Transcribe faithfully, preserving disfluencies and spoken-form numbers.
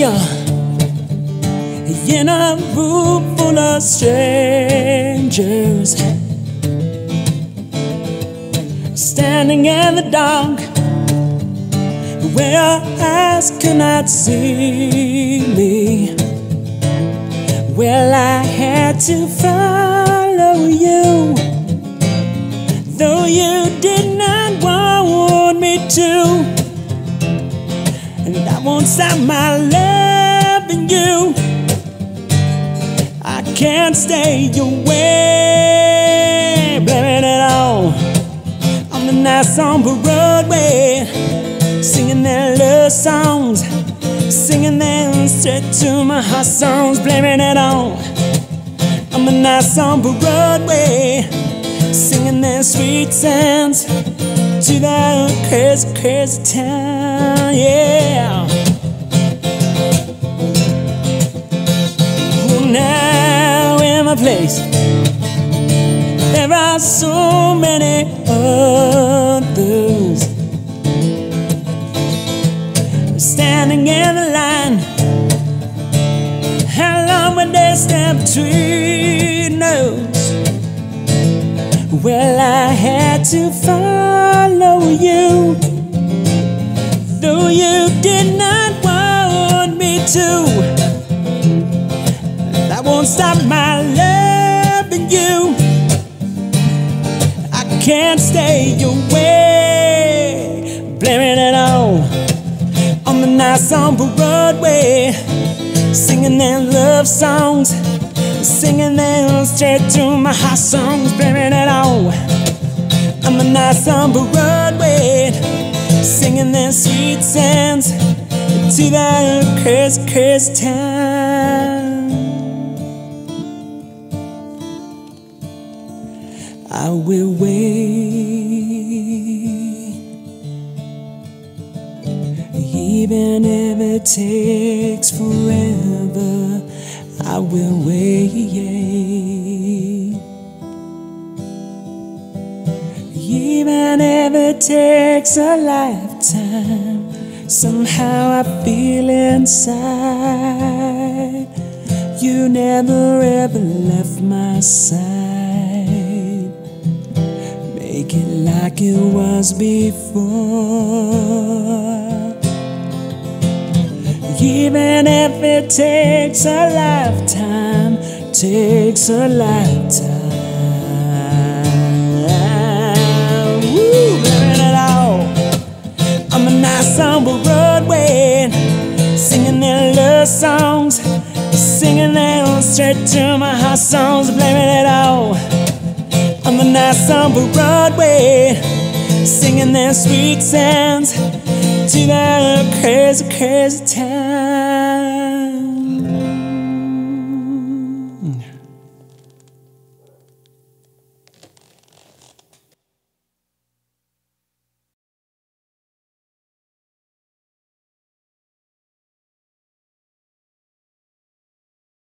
in a room full of strangers, standing in the dark where your eyes cannot see me. Well, I had to follow you, though you did not want me to. And I won't stop my loving you. I can't stay away, blaming it all on the nights on Broadway, singing their love songs, singing them straight to my heart songs, blaming it all on the nights on Broadway, singing their sweet sounds to that crazy, crazy town, yeah. Oh, now in my place there are so many others standing in the line. How long would they stand between us? Well, I had to follow you, though you did not want me to. I won't stop my loving you. I can't stay away, blaming it all on the nights on Broadway, singing their love songs, singing them straight to my heart songs, blaming it all on the nights on Broadway, singing their sweet sounds to that crazy, crazy town. I will wait, even if it takes forever. I will wait, even if it takes a lifetime. Somehow I feel inside you never ever left my side. Make it like it was before. Even if it takes a lifetime, takes a lifetime. Woo, blaming it all on the nights on Broadway, singing their love songs, singing them straight to my heart songs, blaming it all on the nights on Broadway, singing their sweet sounds to that crazy, crazy town.